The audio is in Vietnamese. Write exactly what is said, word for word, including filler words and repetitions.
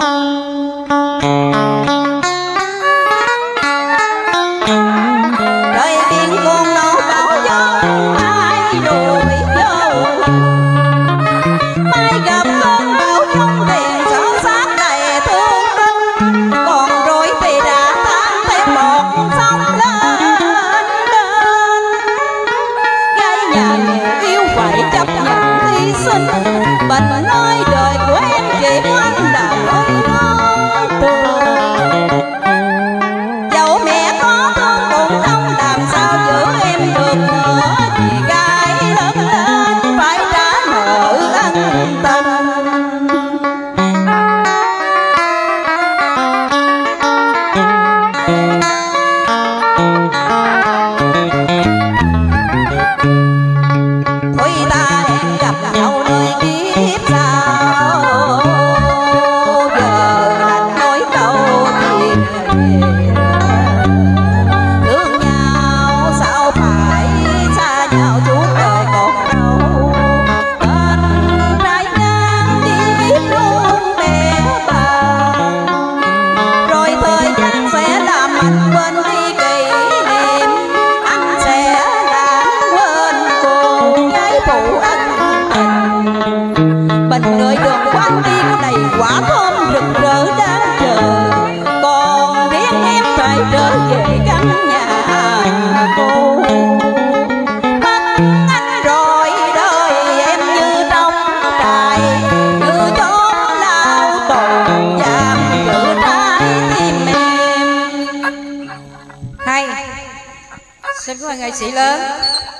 Bệnh ơi đời của em chỉ anh là ơn tường. Dẫu mẹ có thương cũng không làm sao giữ em được nữa. Vì gái lớn lên phải trả nợ ân tình. Thôi ta hẹn gặp nhau nơi kiếp sau, giờ đành nói câu chuyện thương nhau sao phải xa nhau suốt đời còn đâu. Bên trái ngang đi luôn bé bàng, rồi thời gian sẽ làm anh quên đi kỷ niệm. Anh sẽ lãng quên cô gái phụ anh tình. Bình người đường của anh tiên đầy quả thơm rực rỡ đang chờ. Còn riêng em phải trở về căn nhà cô. Mất anh rồi đời em như trong trại, như chốn lao tù giam giữ trái tim em. Hay, xin cảm ơn nghệ sĩ lớn.